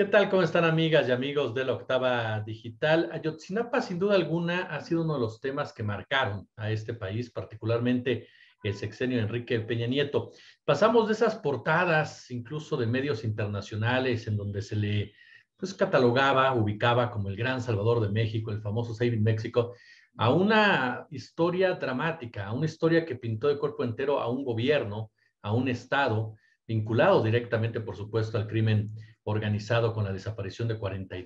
¿Qué tal? ¿Cómo están amigas y amigos de la Octava Digital? Ayotzinapa, sin duda alguna, ha sido uno de los temas que marcaron a este país, particularmente el sexenio de Enrique Peña Nieto. Pasamos de esas portadas, incluso de medios internacionales, en donde se le catalogaba, ubicaba como el gran salvador de México, el famoso Saving México, a una historia dramática, a una historia que pintó de cuerpo entero a un gobierno, a un Estado, vinculado directamente, por supuesto, al crimen organizado con la desaparición de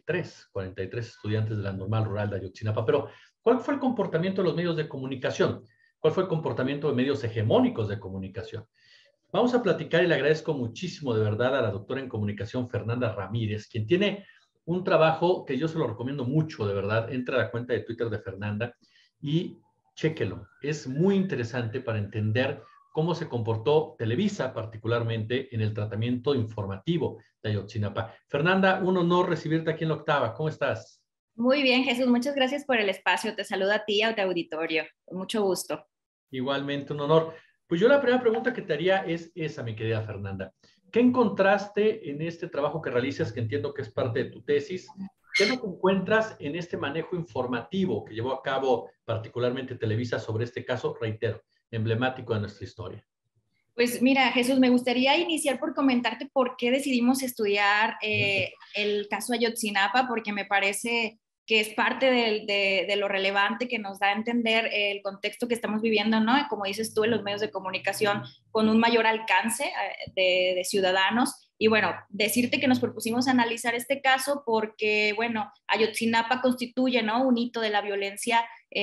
43 estudiantes de la Normal Rural de Ayotzinapa. Pero, ¿cuál fue el comportamiento de los medios de comunicación? ¿Cuál fue el comportamiento de medios hegemónicos de comunicación? Vamos a platicar y le agradezco muchísimo de verdad a la doctora en comunicación Fernanda Ramírez, quien tiene un trabajo que yo se lo recomiendo mucho, de verdad. Entra a la cuenta de Twitter de Fernanda y chéquelo. Es muy interesante para entender cómo se comportó Televisa, particularmente en el tratamiento informativo de Ayotzinapa. Fernanda, un honor recibirte aquí en la Octava. ¿Cómo estás? Muy bien, Jesús, muchas gracias por el espacio. Te saludo a ti y a tu auditorio. Con mucho gusto. Igualmente, un honor. Pues yo la primera pregunta que te haría es esa, mi querida Fernanda. ¿Qué encontraste en este trabajo que realizas, que entiendo que es parte de tu tesis? ¿Qué es lo que encuentras en este manejo informativo que llevó a cabo particularmente Televisa sobre este caso, reitero, emblemático de nuestra historia? Pues mira, Jesús, me gustaría iniciar por comentarte por qué decidimos estudiar el caso Ayotzinapa, porque me parece que es parte de lo relevante que nos da a entender el contexto que estamos viviendo, ¿no? Como dices tú, en los medios de comunicación con un mayor alcance de ciudadanos. Y bueno, decirte que nos propusimos analizar este caso porque, bueno, Ayotzinapa constituye, ¿no?, un hito de la violencia,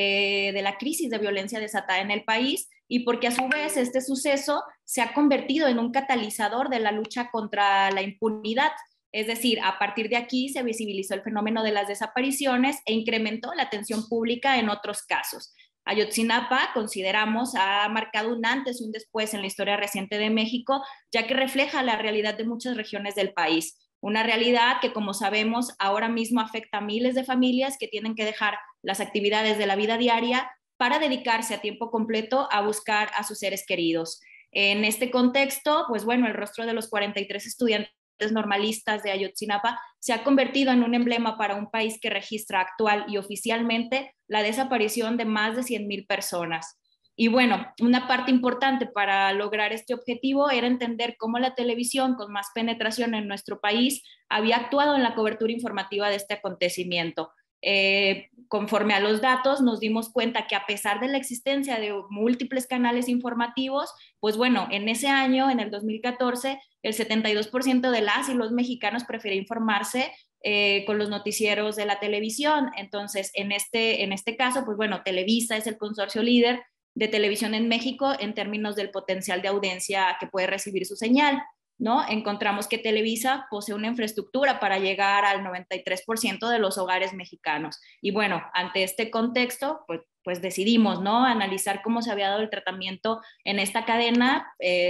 de la crisis de violencia desatada en el país, y porque a su vez este suceso se ha convertido en un catalizador de la lucha contra la impunidad. Es decir, a partir de aquí se visibilizó el fenómeno de las desapariciones e incrementó la atención pública en otros casos. Ayotzinapa, consideramos, ha marcado un antes y un después en la historia reciente de México, ya que refleja la realidad de muchas regiones del país. Una realidad que, como sabemos, ahora mismo afecta a miles de familias que tienen que dejar las actividades de la vida diaria para dedicarse a tiempo completo a buscar a sus seres queridos. En este contexto, pues bueno, el rostro de los 43 estudiantes normalistas de Ayotzinapa se ha convertido en un emblema para un país que registra actual y oficialmente la desaparición de más de 100,000 personas. Y bueno, una parte importante para lograr este objetivo era entender cómo la televisión con más penetración en nuestro país había actuado en la cobertura informativa de este acontecimiento. Conforme a los datos, nos dimos cuenta que a pesar de la existencia de múltiples canales informativos, pues bueno, en ese año, en el 2014, el 72% de las y los mexicanos prefería informarse con los noticieros de la televisión. Entonces, en este caso, pues bueno, Televisa es el consorcio líder de televisión en México en términos del potencial de audiencia que puede recibir su señal, ¿no? Encontramos que Televisa posee una infraestructura para llegar al 93% de los hogares mexicanos. Y bueno, ante este contexto, pues decidimos, ¿no?, analizar cómo se había dado el tratamiento en esta cadena,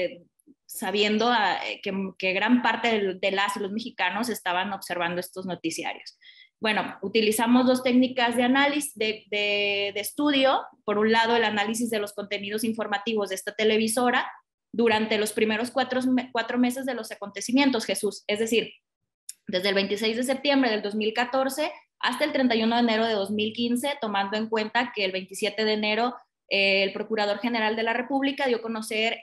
sabiendo que gran parte de las y los mexicanos estaban observando estos noticiarios. Bueno, utilizamos dos técnicas de análisis, de estudio. Por un lado, el análisis de los contenidos informativos de esta televisora durante los primeros cuatro meses de los acontecimientos, Jesús. Es decir, desde el 26 de septiembre del 2014 hasta el 31 de enero de 2015, tomando en cuenta que el 27 de enero el Procurador General de la República dio a conocer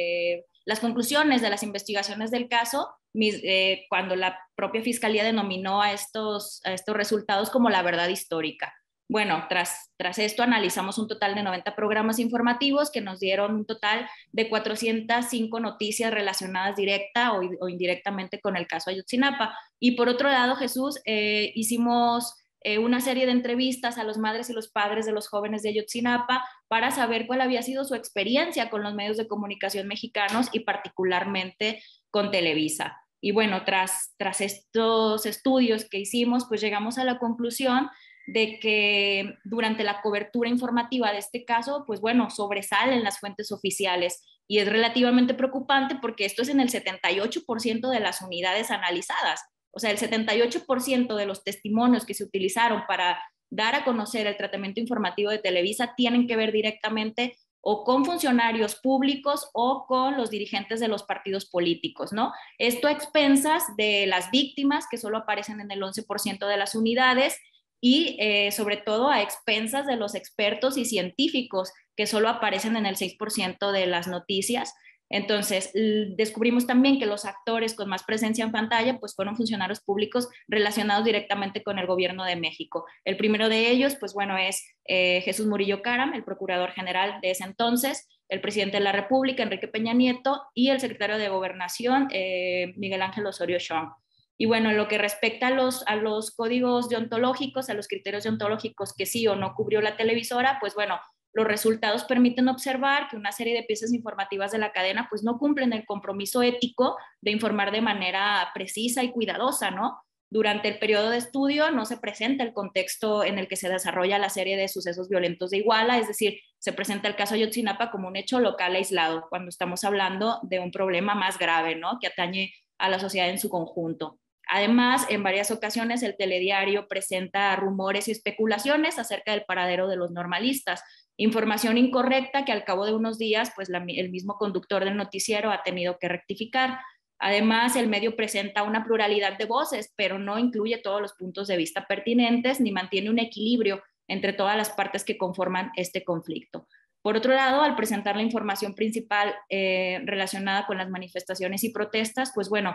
las conclusiones de las investigaciones del caso, cuando la propia Fiscalía denominó a estos resultados como la verdad histórica. Bueno, tras esto analizamos un total de 90 programas informativos que nos dieron un total de 405 noticias relacionadas directa o indirectamente con el caso Ayotzinapa. Y por otro lado, Jesús, hicimos una serie de entrevistas a los madres y los padres de los jóvenes de Ayotzinapa para saber cuál había sido su experiencia con los medios de comunicación mexicanos y particularmente con Televisa. Y bueno, tras estos estudios que hicimos, pues llegamos a la conclusión de que durante la cobertura informativa de este caso, pues bueno, sobresalen las fuentes oficiales, y es relativamente preocupante porque esto es en el 78% de las unidades analizadas. O sea, el 78% de los testimonios que se utilizaron para dar a conocer el tratamiento informativo de Televisa tienen que ver directamente o con funcionarios públicos o con los dirigentes de los partidos políticos, ¿no? Esto a expensas de las víctimas, que solo aparecen en el 11% de las unidades, y sobre todo a expensas de los expertos y científicos, que solo aparecen en el 6% de las noticias. Entonces, descubrimos también que los actores con más presencia en pantalla pues fueron funcionarios públicos relacionados directamente con el gobierno de México. El primero de ellos, pues bueno, es Jesús Murillo Caram, el procurador general de ese entonces, el presidente de la República, Enrique Peña Nieto, y el secretario de Gobernación, Miguel Ángel Osorio Chong. Y bueno, en lo que respecta a los códigos deontológicos, a los criterios deontológicos que sí o no cubrió la televisora, pues bueno, los resultados permiten observar que una serie de piezas informativas de la cadena pues no cumplen el compromiso ético de informar de manera precisa y cuidadosa, ¿no? Durante el periodo de estudio no se presenta el contexto en el que se desarrolla la serie de sucesos violentos de Iguala, es decir, se presenta el caso Ayotzinapa como un hecho local aislado, cuando estamos hablando de un problema más grave, ¿no? Que atañe a la sociedad en su conjunto. Además, en varias ocasiones el telediario presenta rumores y especulaciones acerca del paradero de los normalistas, información incorrecta que al cabo de unos días, pues el mismo conductor del noticiero ha tenido que rectificar. Además, el medio presenta una pluralidad de voces, pero no incluye todos los puntos de vista pertinentes ni mantiene un equilibrio entre todas las partes que conforman este conflicto. Por otro lado, al presentar la información principal relacionada con las manifestaciones y protestas, pues bueno,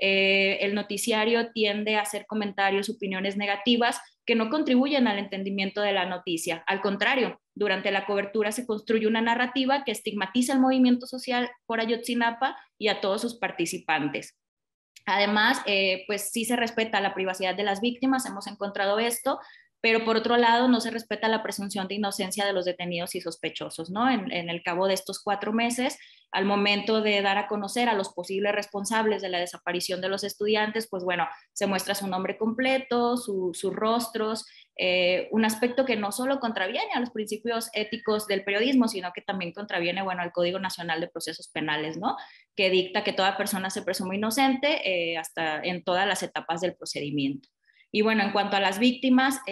el noticiario tiende a hacer comentarios, opiniones negativas que no contribuyen al entendimiento de la noticia. Al contrario, durante la cobertura se construye una narrativa que estigmatiza el movimiento social por Ayotzinapa y a todos sus participantes. Además, pues sí se respeta la privacidad de las víctimas, hemos encontrado esto, pero por otro lado no se respeta la presunción de inocencia de los detenidos y sospechosos, ¿no? En el cabo de estos 4 meses, al momento de dar a conocer a los posibles responsables de la desaparición de los estudiantes, pues bueno, se muestra su nombre completo, sus rostros, un aspecto que no solo contraviene a los principios éticos del periodismo, sino que también contraviene, bueno, al Código Nacional de Procesos Penales, ¿no? Que dicta que toda persona se presume inocente hasta en todas las etapas del procedimiento. Y bueno, en cuanto a las víctimas,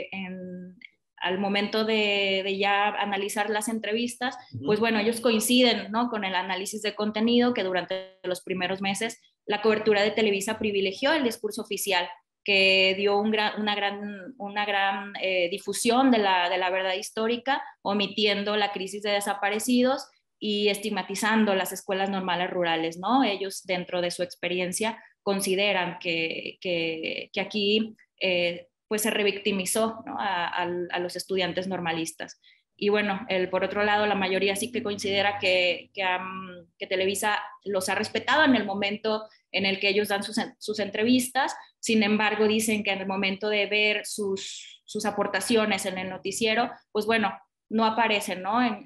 al momento de ya analizar las entrevistas, pues bueno, ellos coinciden, ¿no?, con el análisis de contenido que durante los primeros meses la cobertura de Televisa privilegió el discurso oficial, que dio una gran difusión de la verdad histórica, omitiendo la crisis de desaparecidos y estigmatizando las escuelas normales rurales, ¿no? Ellos, dentro de su experiencia, consideran que aquí pues se revictimizó, ¿no?, a los estudiantes normalistas. Y bueno, por otro lado, la mayoría sí que considera que Televisa los ha respetado en el momento en el que ellos dan sus entrevistas. Sin embargo, dicen que en el momento de ver sus aportaciones en el noticiero, pues bueno, no aparecen, ¿no?, en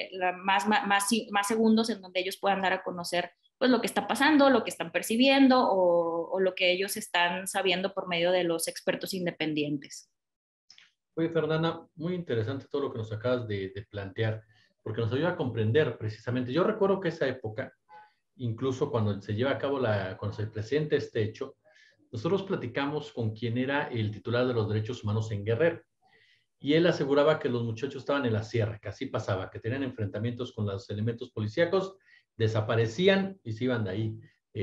más segundos en donde ellos puedan dar a conocer pues lo que está pasando, lo que están percibiendo o lo que ellos están sabiendo por medio de los expertos independientes. Oye, Fernanda, muy interesante todo lo que nos acabas de plantear, porque nos ayuda a comprender precisamente. Yo recuerdo que esa época, incluso cuando se lleva a cabo cuando se presenta este hecho, nosotros platicamos con quien era el titular de los derechos humanos en Guerrero. Y él aseguraba que los muchachos estaban en la sierra, que así pasaba, que tenían enfrentamientos con los elementos policíacos, desaparecían y se iban de ahí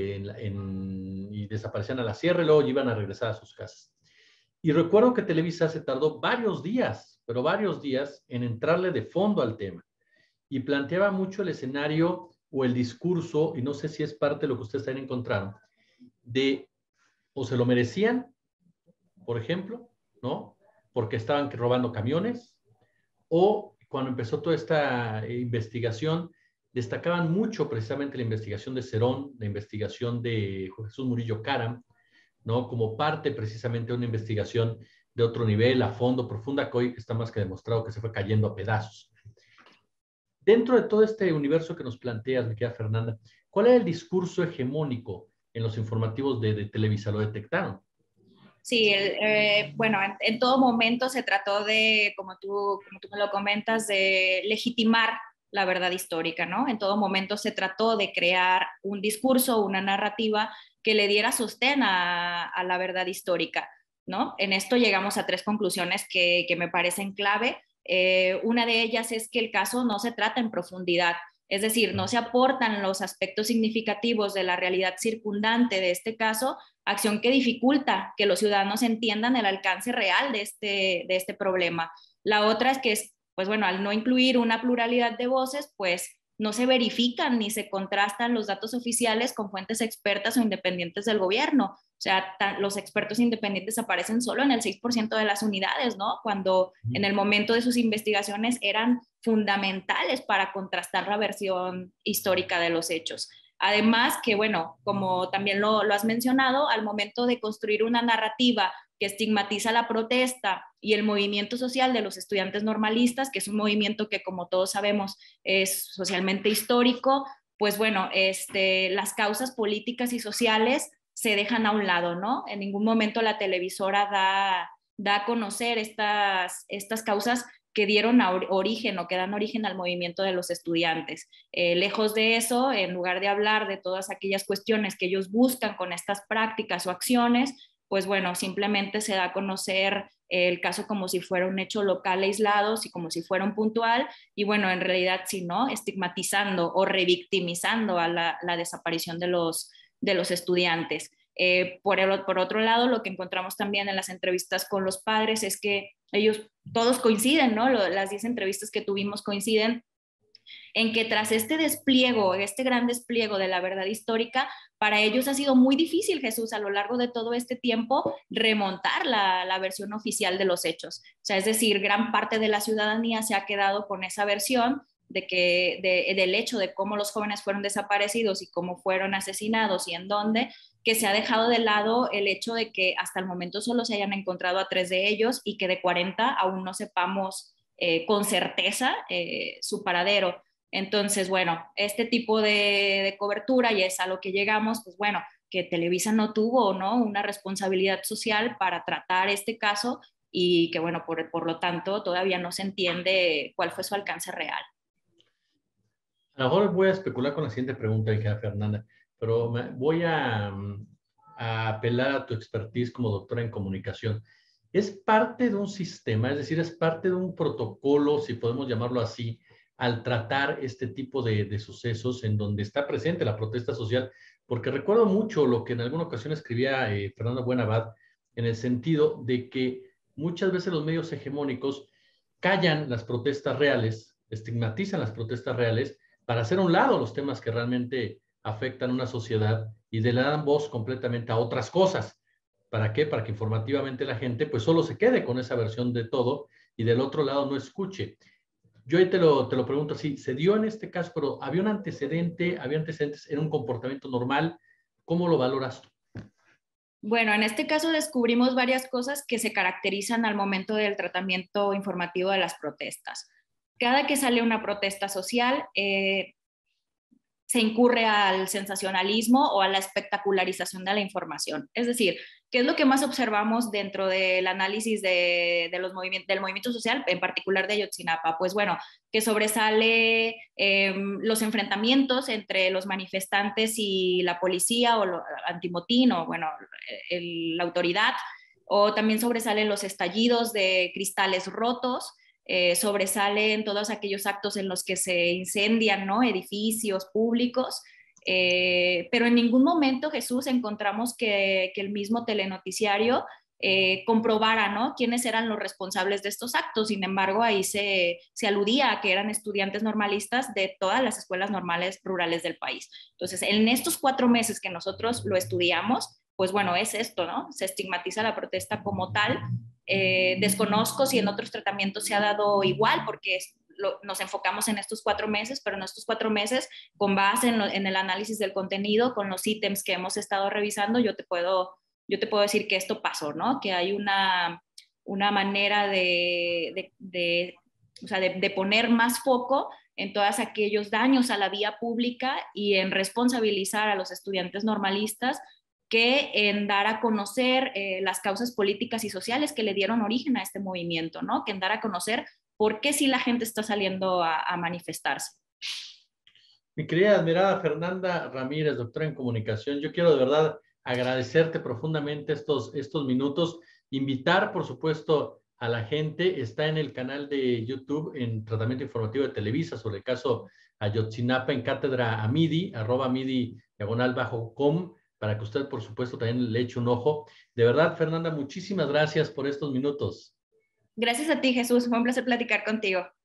y desaparecían a la sierra y luego iban a regresar a sus casas. Y recuerdo que Televisa se tardó varios días, pero varios días, en entrarle de fondo al tema y planteaba mucho el escenario o el discurso, y no sé si es parte de lo que ustedes también encontraron, de o se lo merecían, por ejemplo, ¿no?, porque estaban robando camiones, o cuando empezó toda esta investigación, destacaban mucho precisamente la investigación de Cerón, la investigación de Jesús Murillo Caram, ¿no?, como parte precisamente de una investigación de otro nivel, a fondo, profunda, que hoy está más que demostrado que se fue cayendo a pedazos. Dentro de todo este universo que nos planteas, mi querida Fernanda, ¿cuál era el discurso hegemónico en los informativos de Televisa? ¿Lo detectaron? Sí, bueno, en todo momento se trató de, como tú me lo comentas, de legitimar la verdad histórica, ¿no? En todo momento se trató de crear un discurso, una narrativa que le diera sostén a la verdad histórica, ¿no? En esto llegamos a 3 conclusiones que me parecen clave. Una de ellas es que el caso no se trata en profundidad, es decir, no se aportan los aspectos significativos de la realidad circundante de este caso, acción que dificulta que los ciudadanos entiendan el alcance real de este problema. La otra es que, pues bueno, al no incluir una pluralidad de voces, pues no se verifican ni se contrastan los datos oficiales con fuentes expertas o independientes del gobierno. O sea, los expertos independientes aparecen solo en el 6% de las unidades, ¿no? Cuando en el momento de sus investigaciones eran fundamentales para contrastar la versión histórica de los hechos. Además que, bueno, como también lo has mencionado, al momento de construir una narrativa que estigmatiza la protesta y el movimiento social de los estudiantes normalistas, que es un movimiento que, como todos sabemos, es socialmente histórico, pues bueno, las causas políticas y sociales se dejan a un lado, ¿no? En ningún momento la televisora da a conocer estas causas que dieron origen o que dan origen al movimiento de los estudiantes. Lejos de eso, en lugar de hablar de todas aquellas cuestiones que ellos buscan con estas prácticas o acciones, pues bueno, simplemente se da a conocer el caso como si fuera un hecho local aislado y como si fuera un puntual, y bueno, en realidad sí, ¿no? Estigmatizando o revictimizando a la desaparición de los estudiantes. Por otro lado, lo que encontramos también en las entrevistas con los padres es que ellos todos coinciden, ¿no? Las 10 entrevistas que tuvimos coinciden en que tras este gran despliego de la verdad histórica, para ellos ha sido muy difícil, Jesús, a lo largo de todo este tiempo, remontar la versión oficial de los hechos. O sea, es decir, gran parte de la ciudadanía se ha quedado con esa versión del hecho de cómo los jóvenes fueron desaparecidos y cómo fueron asesinados y en dónde, que se ha dejado de lado el hecho de que hasta el momento solo se hayan encontrado a 3 de ellos y que de 40 aún no sepamos con certeza su paradero. Entonces, bueno, este tipo de cobertura, y es a lo que llegamos, pues bueno, que Televisa no tuvo, ¿no?, una responsabilidad social para tratar este caso y que, bueno, por lo tanto, todavía no se entiende cuál fue su alcance real. A lo mejor voy a especular con la siguiente pregunta, hija Fernanda, pero voy a apelar a tu expertise como doctora en comunicación. ¿Es parte de un sistema, es decir, es parte de un protocolo, si podemos llamarlo así, al tratar este tipo de sucesos en donde está presente la protesta social? Porque recuerdo mucho lo que en alguna ocasión escribía Fernando Buenabad, en el sentido de que muchas veces los medios hegemónicos callan las protestas reales, estigmatizan las protestas reales, para hacer a un lado los temas que realmente afectan a una sociedad y le dan voz completamente a otras cosas. ¿Para qué? Para que informativamente la gente pues solo se quede con esa versión de todo y del otro lado no escuche. Yo ahí te lo pregunto así, se dio en este caso, pero había antecedentes en un comportamiento normal. ¿Cómo lo valoras tú? Bueno, en este caso descubrimos varias cosas que se caracterizan al momento del tratamiento informativo de las protestas. Cada que sale una protesta social, se incurre al sensacionalismo o a la espectacularización de la información. Es decir, ¿qué es lo que más observamos dentro del análisis del movimiento social, en particular de Ayotzinapa? Pues bueno, que sobresale los enfrentamientos entre los manifestantes y la policía o antimotín o bueno, la autoridad, o también sobresalen los estallidos de cristales rotos. Sobresalen todos aquellos actos en los que se incendian, ¿no?, edificios públicos, pero en ningún momento, Jesús, encontramos que el mismo telenoticiario comprobara, ¿no?, quiénes eran los responsables de estos actos. Sin embargo, ahí se aludía a que eran estudiantes normalistas de todas las escuelas normales rurales del país. Entonces, en estos 4 meses que nosotros lo estudiamos, pues bueno, es esto, ¿no? Se estigmatiza la protesta como tal. Desconozco si en otros tratamientos se ha dado igual, porque nos enfocamos en estos 4 meses, pero en estos 4 meses, con base en el análisis del contenido, con los ítems que hemos estado revisando, yo te puedo decir que esto pasó, ¿no? Que hay una manera de poner más foco en todos aquellos daños a la vía pública y en responsabilizar a los estudiantes normalistas que en dar a conocer las causas políticas y sociales que le dieron origen a este movimiento, ¿no? Que en dar a conocer por qué sí la gente está saliendo a manifestarse. Mi querida admirada Fernanda Ramírez, doctora en comunicación, yo quiero de verdad agradecerte profundamente estos minutos, invitar, por supuesto, a la gente. Está en el canal de YouTube en Tratamiento Informativo de Televisa sobre el caso Ayotzinapa en Cátedra Amidi, @amidi_com, para que usted, por supuesto, también le eche un ojo. De verdad, Fernanda, muchísimas gracias por estos minutos. Gracias a ti, Jesús. Fue un placer platicar contigo.